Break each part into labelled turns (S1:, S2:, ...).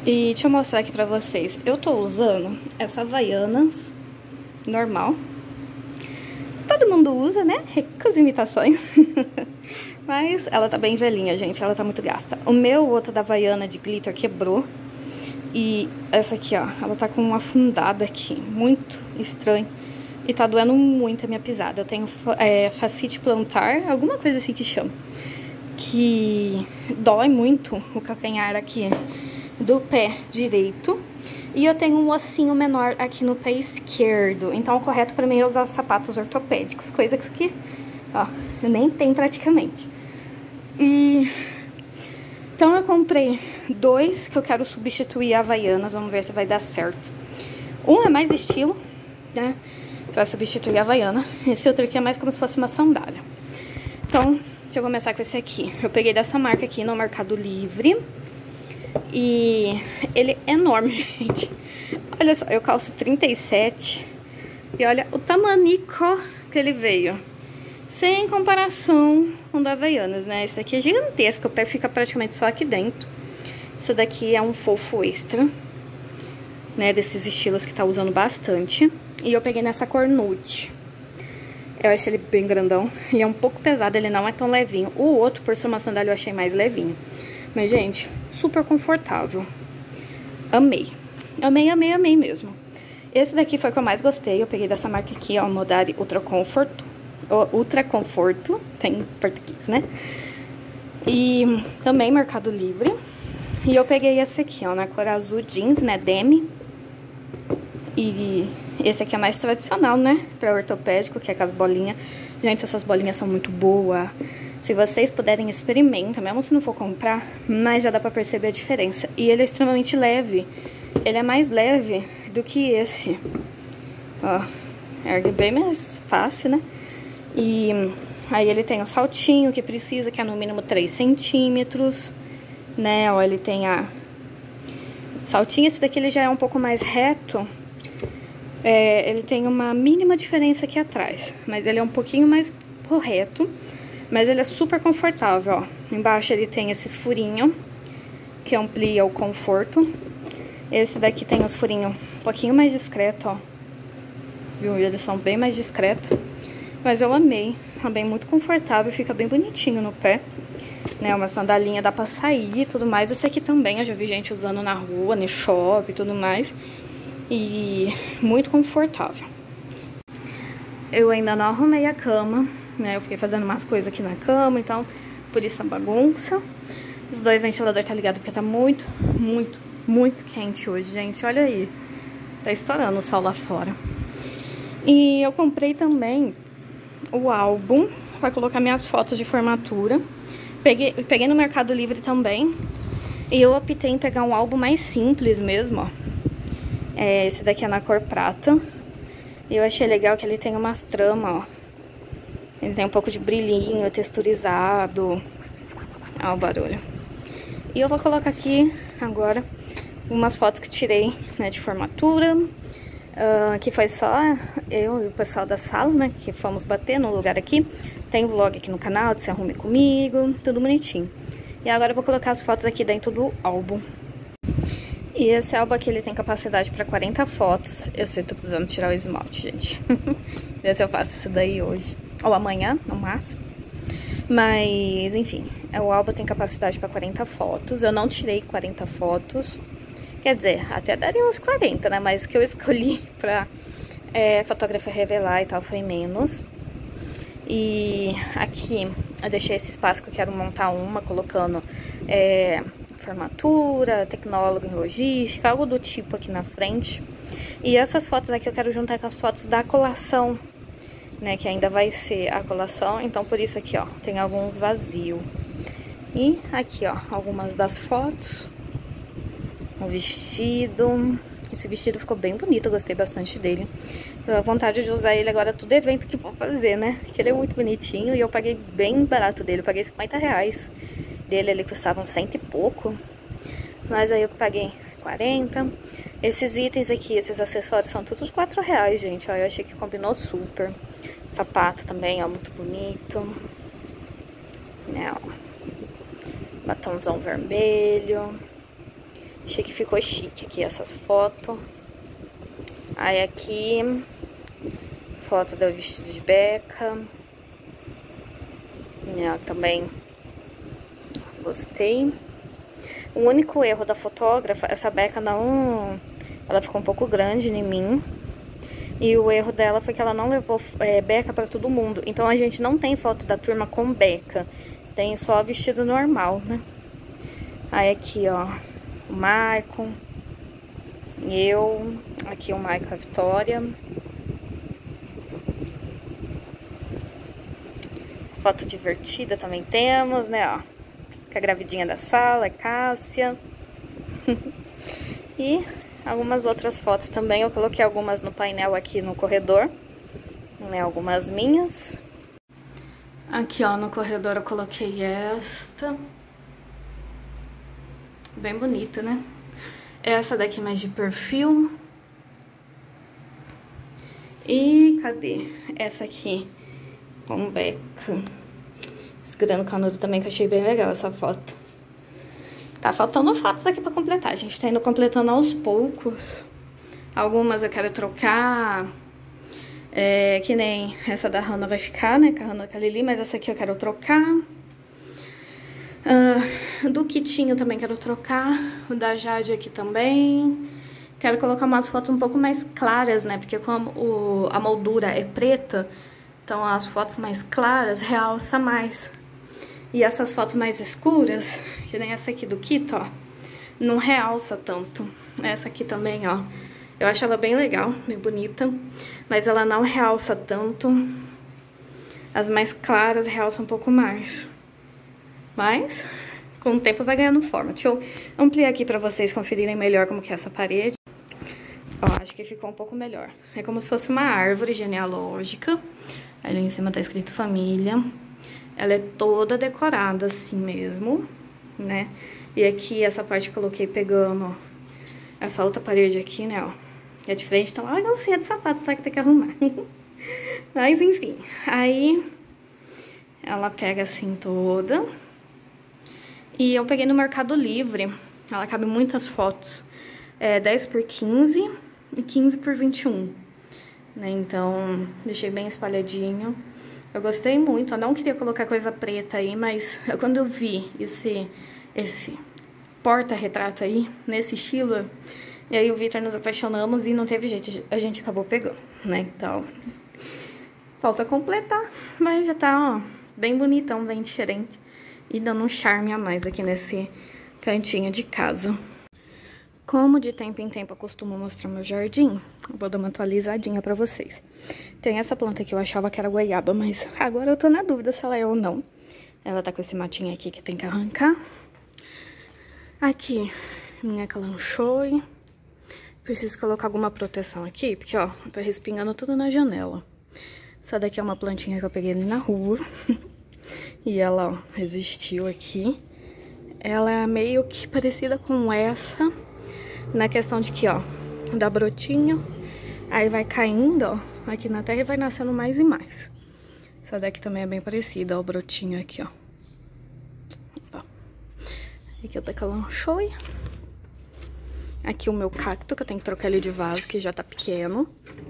S1: E deixa eu mostrar aqui pra vocês. Eu tô usando essa Havaianas normal. Todo mundo usa, né? Com as imitações. Mas ela tá bem velhinha, gente. Ela tá muito gasta. O meu outro da Havaiana de glitter quebrou. E essa aqui, ó, ela tá com uma afundada aqui. Muito estranho. E tá doendo muito a minha pisada. Eu tenho fascite plantar, alguma coisa assim que chama. Que dói muito o calcanhar aqui do pé direito. E eu tenho um ossinho menor aqui no pé esquerdo. Então o correto pra mim é usar sapatos ortopédicos. Coisa que, ó, eu nem tenho praticamente. E então eu comprei dois que eu quero substituir a Havaianas. Vamos ver se vai dar certo. Um é mais estilo, né? Pra substituir a Havaiana. Esse outro aqui é mais como se fosse uma sandália. Então, deixa eu começar com esse aqui. Eu peguei dessa marca aqui no Mercado Livre. E ele é enorme, gente. Olha só, eu calço 37. E olha o tamanico que ele veio. Sem comparação com o da Havaianas, né? Esse daqui é gigantesco, o pé fica praticamente só aqui dentro. Isso daqui é um fofo extra, né? Desses estilos que tá usando bastante. E eu peguei nessa cor nude. Eu achei ele bem grandão. Ele é um pouco pesado, ele não é tão levinho. O outro, por ser uma sandália, eu achei mais levinho. Mas, gente, super confortável. Amei. Amei, amei, amei mesmo. Esse daqui foi o que eu mais gostei. Eu peguei dessa marca aqui, ó, Modari Ultra Comfort. Ultra Conforto, tem em português, né? E também Mercado Livre. E eu peguei esse aqui, ó, na cor azul jeans, né, demi. E esse aqui é mais tradicional, né, pra ortopédico, que é com as bolinhas. Gente, essas bolinhas são muito boas. Se vocês puderem, experimentar, mesmo se não for comprar, mas já dá pra perceber a diferença. E ele é extremamente leve. Ele é mais leve do que esse. Ó, ergue bem mais fácil, né? E aí ele tem o saltinho que precisa, que é no mínimo 3 centímetros, né? Ó, ele tem a saltinho, esse daqui ele já é um pouco mais reto. Ele tem uma mínima diferença aqui atrás, mas ele é um pouquinho mais reto. Mas ele é super confortável, ó. Embaixo ele tem esses furinhos, que amplia o conforto. Esse daqui tem os furinhos um pouquinho mais discreto, ó. Viu? Eles são bem mais discretos. Mas eu amei. É bem muito confortável, fica bem bonitinho no pé. Né? Uma sandalinha, dá pra sair e tudo mais. Esse aqui também, eu já vi gente usando na rua, no shopping e tudo mais. E muito confortável. Eu ainda não arrumei a cama, né? Eu fiquei fazendo umas coisas aqui na cama, então por isso a bagunça. Os dois ventiladores tá ligado porque tá muito, muito, muito quente hoje, gente. Olha aí. Tá estourando o sol lá fora. E eu comprei também o álbum pra colocar minhas fotos de formatura. Peguei no Mercado Livre também. E eu optei em pegar um álbum mais simples mesmo, ó. Esse daqui é na cor prata. E eu achei legal que ele tem umas tramas, ó. Ele tem um pouco de brilhinho, texturizado. Olha o barulho. E eu vou colocar aqui agora umas fotos que tirei, né, de formatura. Que foi só eu e o pessoal da sala, né, que fomos bater no lugar aqui. Tem vlog aqui no canal, de Se Arrume Comigo, tudo bonitinho. E agora eu vou colocar as fotos aqui dentro do álbum. E esse álbum aqui, ele tem capacidade para 40 fotos. Eu sei, tô precisando tirar o esmalte, gente. Ver se eu faço isso daí hoje. Ou amanhã, no máximo. Mas, enfim, o álbum tem capacidade para 40 fotos. Eu não tirei 40 fotos. Quer dizer, até daria uns 40, né? Mas que eu escolhi pra fotografia revelar e tal foi menos. E aqui eu deixei esse espaço que eu quero montar uma, colocando formatura, tecnólogo em logística, algo do tipo aqui na frente. E essas fotos aqui eu quero juntar com as fotos da colação, né, que ainda vai ser a colação. Então por isso aqui, ó, tem alguns vazios. E aqui, ó, algumas das fotos. O vestido. Esse vestido ficou bem bonito, eu gostei bastante dele. Eu vontade de usar ele agora todo evento que vou fazer, né? Que ele é muito bonitinho e eu paguei bem barato dele. Eu paguei R$50 dele, ele custava uns 100 e pouco. Mas aí eu paguei 40. Esses itens aqui, esses acessórios são todos R$4, gente. Ó, eu achei que combinou super. Sapato também, ó, muito bonito. Né, ó. Batomzão vermelho. Achei que ficou chique aqui essas fotos. Aí aqui, foto do vestido de beca. Também gostei. O único erro da fotógrafa, essa beca não... Ela ficou um pouco grande em mim. E o erro dela foi que ela não levou beca pra todo mundo. Então a gente não tem foto da turma com beca. Tem só vestido normal, né? Aí aqui, ó, o Maicon. Eu. Aqui o Maicon e a Vitória. Foto divertida também temos, né, ó. Com a gravidinha da sala, Cássia. E algumas outras fotos também. Eu coloquei algumas no painel aqui no corredor, né, algumas minhas. Aqui, ó, no corredor eu coloquei esta. Bem bonita, né? Essa daqui mais de perfil. E cadê? Essa aqui com beca. Segurando canudo também, que eu achei bem legal essa foto. Tá faltando fotos aqui pra completar. A gente tá indo completando aos poucos. Algumas eu quero trocar. Que nem essa da Hannah vai ficar, né? Com a Hannah e com a Lili, mas essa aqui eu quero trocar. Do Kitinho também quero trocar. O da Jade aqui também. Quero colocar umas fotos um pouco mais claras, né? Porque como a moldura é preta, então as fotos mais claras realça mais. E essas fotos mais escuras, que nem essa aqui do Kito, ó, não realça tanto. Essa aqui também, ó, eu acho ela bem legal, bem bonita, mas ela não realça tanto. As mais claras realçam um pouco mais. Mas, com o tempo vai ganhando forma. Deixa eu ampliar aqui pra vocês conferirem melhor como que é essa parede. Ó, acho que ficou um pouco melhor. É como se fosse uma árvore genealógica. Ali em cima tá escrito família. Ela é toda decorada assim mesmo, né? E aqui essa parte que eu coloquei pegando essa outra parede aqui, né, ó. Que é diferente, então, olha a alcinha de sapato, só que tem que arrumar. Mas, enfim, aí ela pega assim toda. E eu peguei no Mercado Livre, ela cabe muitas fotos. 10 por 15 e 15 por 21, né? Então, deixei bem espalhadinho. Eu gostei muito, eu não queria colocar coisa preta aí, mas quando eu vi esse porta-retrato aí, nesse estilo, e aí o Victor nos apaixonamos e não teve jeito, a gente acabou pegando, né? Então, falta completar, mas já tá, ó, bem bonitão, bem diferente. E dando um charme a mais aqui nesse cantinho de casa. Como de tempo em tempo eu costumo mostrar meu jardim, eu vou dar uma atualizadinha pra vocês. Tem essa planta que eu achava que era goiaba, mas agora eu tô na dúvida se ela é ou não. Ela tá com esse matinho aqui que tem que arrancar. Aqui, minha calanchoe. Preciso colocar alguma proteção aqui, porque, ó, tá respingando tudo na janela. Essa daqui é uma plantinha que eu peguei ali na rua. E ela, ó, resistiu aqui. Ela é meio que parecida com essa, na questão de que, ó, dá brotinho, aí vai caindo, ó, aqui na terra e vai nascendo mais e mais. Essa daqui também é bem parecida, ó, o brotinho aqui, ó. Aqui eu tô com a calanchoe. Aqui o meu cacto, que eu tenho que trocar ele de vaso, que já tá pequeno.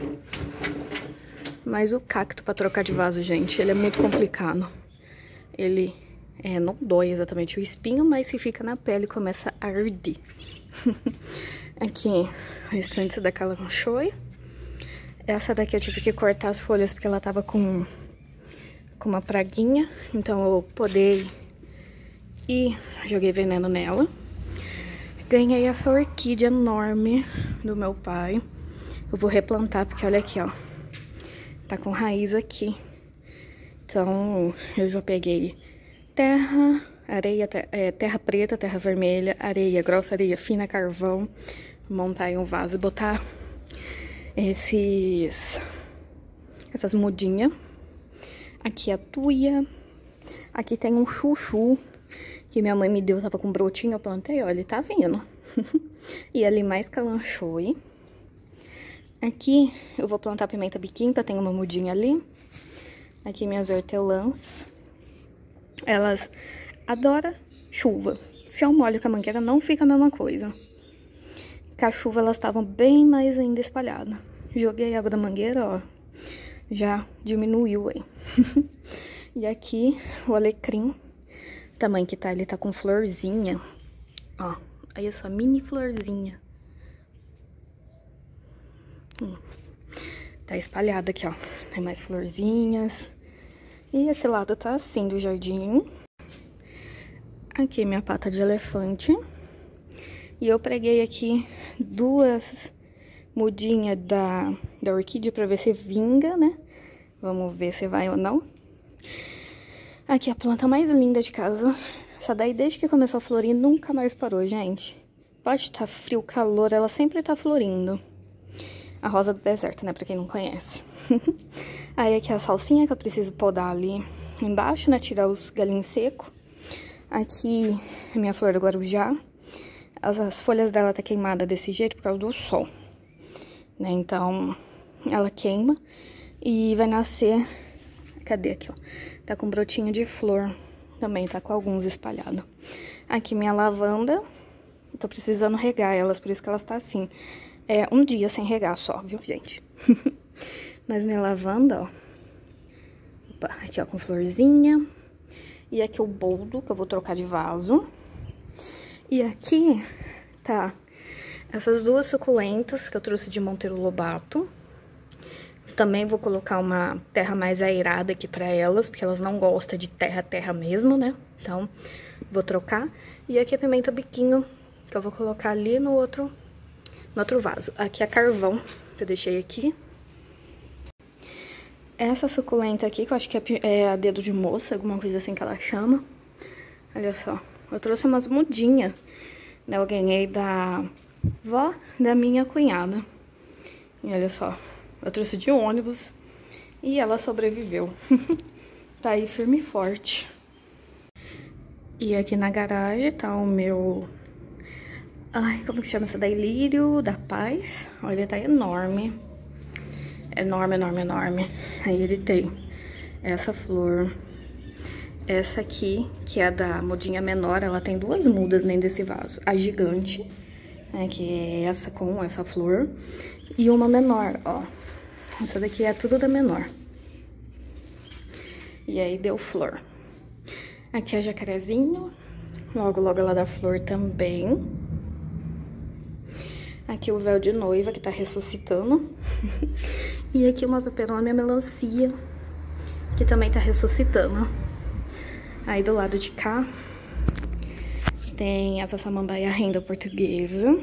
S1: Mas o cacto pra trocar de vaso, gente, ele é muito complicado. Ele não dói exatamente o espinho, mas se fica na pele começa a arder. Aqui, o restante da calanchoe. Essa daqui eu tive que cortar as folhas porque ela tava com uma praguinha. Então eu podei e joguei veneno nela. Ganhei essa orquídea enorme do meu pai. Eu vou replantar porque olha aqui, ó. Tá com raiz aqui. Então eu já peguei terra, areia, terra preta, terra vermelha, areia grossa, areia fina, carvão. Montar em um vaso e botar essas mudinhas. Aqui a tuia. Aqui tem um chuchu que minha mãe me deu, tava com brotinho, eu plantei, ó, ele tá vindo. E ali mais calanchoe. Aqui eu vou plantar pimenta biquinta, tem uma mudinha ali. Aqui minhas hortelãs. Elas adoram chuva. Se eu molho com a mangueira, não fica a mesma coisa. Com a chuva elas estavam bem mais ainda espalhadas. Joguei água da mangueira, ó. Já diminuiu aí. E aqui o alecrim, o tamanho que tá, ele tá com florzinha. Ó, aí essa mini florzinha. Tá espalhada aqui, ó. Tem mais florzinhas. E esse lado tá assim do jardim. Aqui minha pata de elefante. E eu preguei aqui 2 mudinhas da orquídea pra ver se vinga, né? Vamos ver se vai ou não. Aqui a planta mais linda de casa. Essa daí, desde que começou a florir, nunca mais parou, gente. Pode estar frio, calor, ela sempre tá florindo. A rosa do deserto, né? Pra quem não conhece. Aí aqui a salsinha que eu preciso podar ali embaixo, né? Tirar os galinhos secos. Aqui a minha flor do guarujá. As folhas dela tá queimada desse jeito por causa do sol, né? Então, ela queima e vai nascer... Cadê aqui, ó? Tá com um brotinho de flor também, tá com alguns espalhados. Aqui minha lavanda. Tô precisando regar elas, por isso que elas tá assim. É um dia sem regar só, viu, gente? Mas minha lavanda, ó. Opa, aqui, ó, com florzinha. E aqui o boldo, que eu vou trocar de vaso. E aqui tá essas 2 suculentas que eu trouxe de Monteiro Lobato. Também vou colocar uma terra mais aerada aqui pra elas, porque elas não gostam de terra mesmo, né? Então, vou trocar. E aqui a pimenta biquinho, que eu vou colocar ali no outro vaso. Aqui a carvão, que eu deixei aqui. Essa suculenta aqui, que eu acho que é a dedo de moça, alguma coisa assim que ela chama. Olha só, eu trouxe umas mudinhas, né? Eu ganhei da vó da minha cunhada. E olha só, eu trouxe de ônibus e ela sobreviveu. Tá aí firme e forte. E aqui na garagem tá o meu... Ai, como que chama essa daí? Lírio da Paz. Olha, tá enorme. Enorme, enorme, enorme. Aí ele tem essa flor. Essa aqui, que é a da mudinha menor, ela tem 2 mudas dentro desse vaso. A gigante, né, que é essa com essa flor. E uma menor, ó. Essa daqui é tudo da menor. E aí deu flor. Aqui é jacarezinho. Logo, logo ela dá flor também. Aqui o véu de noiva, que tá ressuscitando. E aqui uma peperônia melancia, que também tá ressuscitando. Aí do lado de cá tem essa samambaia renda portuguesa,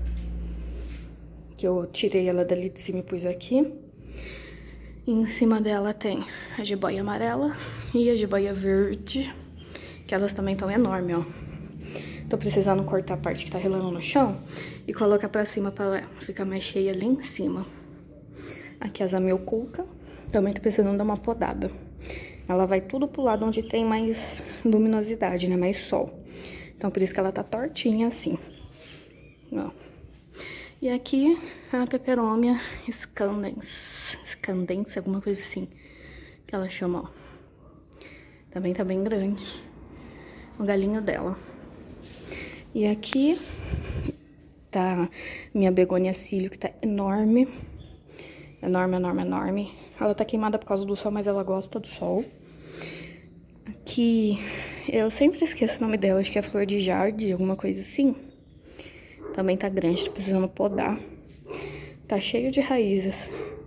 S1: que eu tirei ela dali de cima e pus aqui. E em cima dela tem a jiboia amarela e a jiboia verde, que elas também estão enormes, ó. Tô precisando cortar a parte que tá relando no chão e colocar pra cima pra ela ficar mais cheia ali em cima. Aqui a zamioculca, também tô precisando dar uma podada. Ela vai tudo pro lado onde tem mais luminosidade, né? Mais sol. Então, por isso que ela tá tortinha assim. Ó. E aqui a peperômia scandens, alguma coisa assim, que ela chama, ó. Também tá bem grande. O galinho dela. E aqui tá minha begônia cílio, que tá enorme. Enorme, enorme, enorme. Ela tá queimada por causa do sol, mas ela gosta do sol. Aqui, eu sempre esqueço o nome dela, acho que é flor de jardim, alguma coisa assim. Também tá grande, tô precisando podar. Tá cheio de raízes.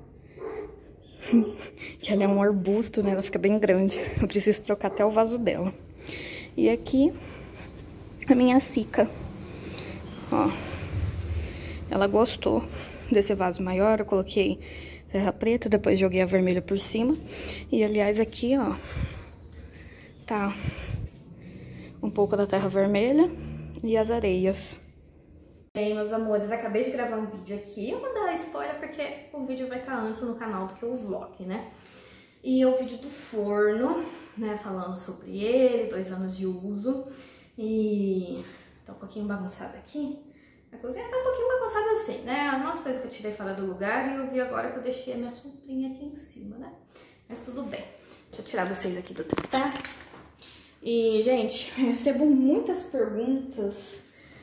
S1: Que ela é um arbusto, né? Ela fica bem grande. Eu preciso trocar até o vaso dela. E aqui, a minha cica. Ó. Ela gostou desse vaso maior, eu coloquei terra preta, depois joguei a vermelha por cima. E, aliás, aqui, ó, tá um pouco da terra vermelha e as areias. Bem, meus amores, acabei de gravar um vídeo aqui. Eu vou dar spoiler porque o vídeo vai estar antes no canal do que o vlog, né? E é o vídeo do forno, né, falando sobre ele, 2 anos de uso. E tá um pouquinho bagunçado aqui. A cozinha tá um pouquinho bagunçada assim, né? Umas coisas que eu tirei fora do lugar e eu vi agora que eu deixei a minha sombrinha aqui em cima, né? Mas tudo bem. Deixa eu tirar vocês aqui do tripé. E, gente, eu recebo muitas perguntas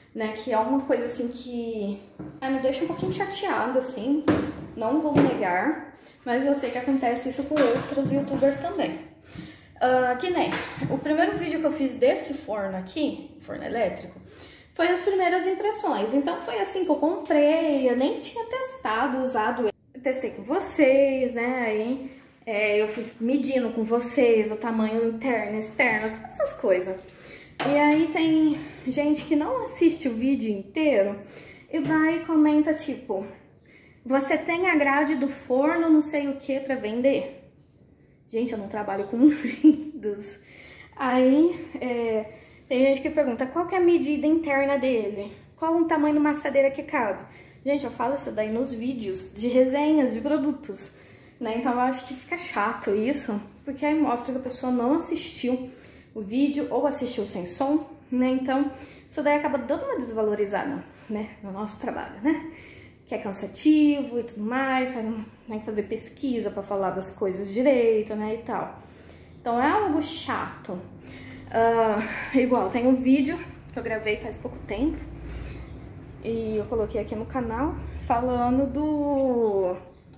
S1: né? Que é uma coisa assim que me deixa um pouquinho chateada, assim, não vou negar, mas eu sei que acontece isso com outros youtubers também. Que nem o primeiro vídeo que eu fiz desse forno aqui, forno elétrico, foi as primeiras impressões. Então foi assim que eu comprei, eu nem tinha testado, usado ele. Eu testei com vocês, né? Aí eu fui medindo com vocês o tamanho interno, externo, todas essas coisas. E aí tem gente que não assiste o vídeo inteiro e vai e comenta tipo, você tem a grade do forno não sei o que pra vender? Gente, eu não trabalho com vendas. Aí tem gente que pergunta qual que é a medida interna dele? Qual o tamanho de uma assadeira que cabe? Gente, eu falo isso daí nos vídeos de resenhas de produtos, né? Então eu acho que fica chato isso, porque aí mostra que a pessoa não assistiu o vídeo ou assistiu sem som, né? Então isso daí acaba dando uma desvalorizada, né, no nosso trabalho, né? Que é cansativo e tudo mais, tem que fazer pesquisa para falar das coisas direito, né, e tal. Então é algo chato. Igual, tem um vídeo que eu gravei faz pouco tempo e eu coloquei aqui no canal falando do...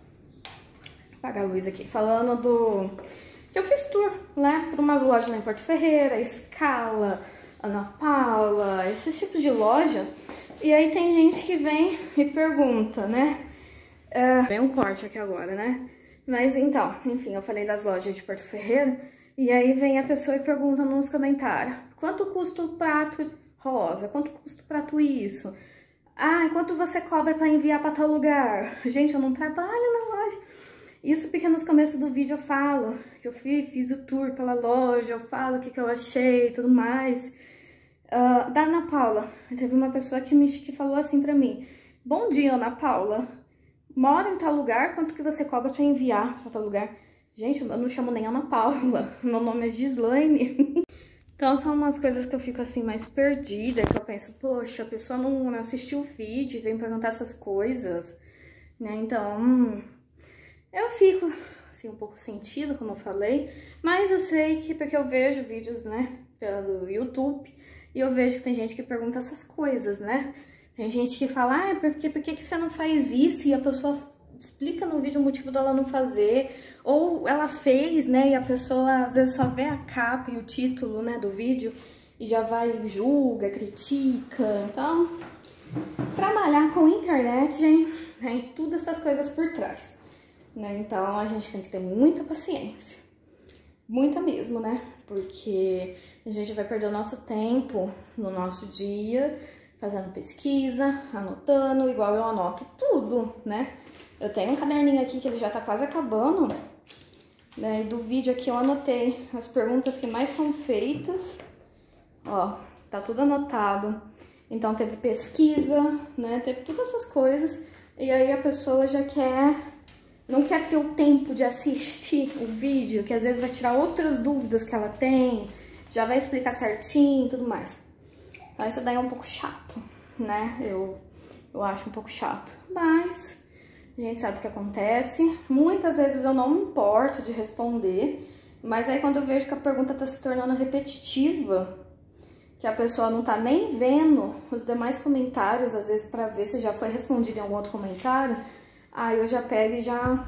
S1: Apaga a luz aqui. Falando do... que eu fiz tour, né, para umas lojas lá em Porto Ferreira, Scala, Ana Paula, esses tipos de loja. E aí tem gente que vem e pergunta, né? Vem um corte aqui agora, né? Mas então, enfim, eu falei das lojas de Porto Ferreira. E aí vem a pessoa e pergunta nos comentários: quanto custa o prato rosa? Quanto custa o prato isso? Ah, quanto você cobra para enviar para tal lugar? Gente, eu não trabalho na loja. Isso porque nos começos do vídeo eu falo que eu fiz o tour pela loja, eu falo o que eu achei e tudo mais. Da Ana Paula, teve uma pessoa que falou assim pra mim: bom dia, Ana Paula, moro em tal lugar, quanto que você cobra pra enviar pra tal lugar? Gente, eu não chamo nem Ana Paula, meu nome é Gislaine. Então são umas coisas que eu fico assim mais perdida, que eu penso, poxa, a pessoa não assistiu o vídeo e vem perguntar essas coisas, né? Então, eu fico assim um pouco sentida, como eu falei, mas eu sei que porque eu vejo vídeos, né, pelo YouTube, e eu vejo que tem gente que pergunta essas coisas, né? Tem gente que fala, por que você não faz isso? E a pessoa explica no vídeo o motivo dela não fazer. Ou ela fez, né? E a pessoa às vezes só vê a capa e o título, né, do vídeo e já vai, julga, critica. Então, trabalhar com internet, gente, tem tudo essas coisas por trás, né? Então, a gente tem que ter muita paciência. Muita mesmo, né? Porque a gente vai perder o nosso tempo no nosso dia fazendo pesquisa, anotando, igual eu anoto tudo, né? Eu tenho um caderninho aqui que ele já tá quase acabando, né? E do vídeo aqui eu anotei as perguntas que mais são feitas. Ó, tá tudo anotado. Então teve pesquisa, né? Teve todas essas coisas. E aí a pessoa já não quer ter o tempo de assistir o vídeo, que às vezes vai tirar outras dúvidas que ela tem, já vai explicar certinho e tudo mais. Então isso daí é um pouco chato, né? Eu acho um pouco chato. Mas a gente sabe o que acontece. Muitas vezes eu não me importo de responder, mas aí quando eu vejo que a pergunta tá se tornando repetitiva, que a pessoa não tá nem vendo os demais comentários, às vezes pra ver se já foi respondido em algum outro comentário, aí eu já pego e já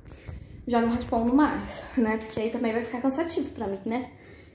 S1: não respondo mais, né? Porque aí também vai ficar cansativo pra mim, né?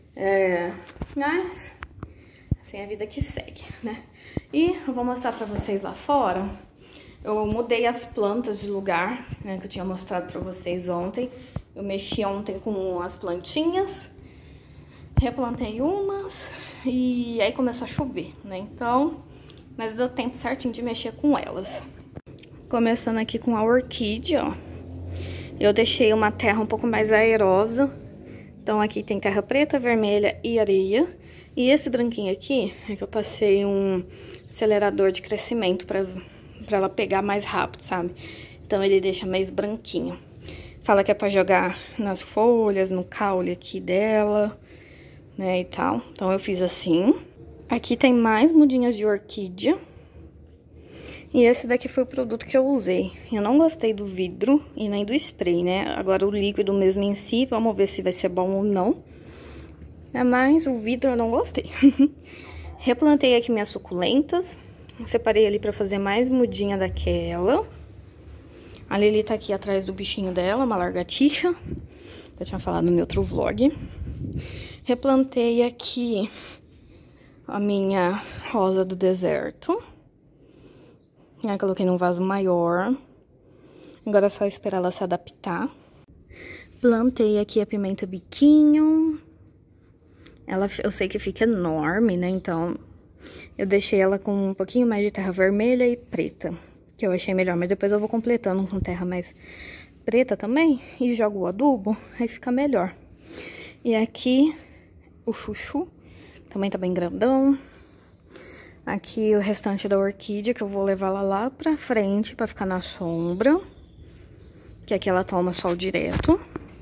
S1: Mas assim é a vida que segue, né? E eu vou mostrar pra vocês lá fora. Eu mudei as plantas de lugar, né? Que eu tinha mostrado pra vocês ontem. Eu mexi ontem com as plantinhas, replantei umas e aí começou a chover, né? Então, mas deu tempo certinho de mexer com elas. Começando aqui com a orquídea, ó. Eu deixei uma terra um pouco mais aerosa. Então aqui tem terra preta, vermelha e areia. E esse branquinho aqui é que eu passei um acelerador de crescimento pra ela pegar mais rápido, sabe? Então ele deixa mais branquinho. Fala que é pra jogar nas folhas, no caule aqui dela, né, e tal. Então eu fiz assim. Aqui tem mais mudinhas de orquídea. E esse daqui foi o produto que eu usei. Eu não gostei do vidro e nem do spray, né? Agora o líquido mesmo em si, vamos ver se vai ser bom ou não. Mas o vidro eu não gostei. Replantei aqui minhas suculentas. Separei ali pra fazer mais mudinha daquela. A Lili tá aqui atrás do bichinho dela, uma lagartixa. Eu tinha falado no outro vlog. Replantei aqui a minha rosa do deserto. Aí coloquei num vaso maior. Agora é só esperar ela se adaptar. Plantei aqui a pimenta biquinho. Ela, eu sei que fica enorme, né? Então, eu deixei ela com um pouquinho mais de terra vermelha e preta, que eu achei melhor. Mas depois eu vou completando com terra mais preta também e jogo o adubo, aí fica melhor. E aqui, o chuchu, também tá bem grandão. Aqui o restante da orquídea, que eu vou levar ela lá pra frente pra ficar na sombra. Que aqui ela toma sol direto.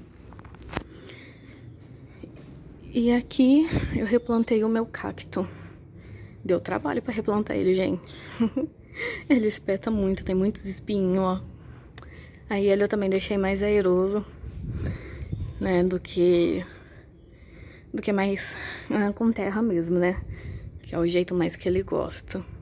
S1: E aqui eu replantei o meu cacto. Deu trabalho pra replantar ele, gente. Ele espeta muito, tem muitos espinhos, ó. Aí ele eu também deixei mais aeroso, né, do que mais com terra mesmo, né? Que é o jeito mais que ele gosta.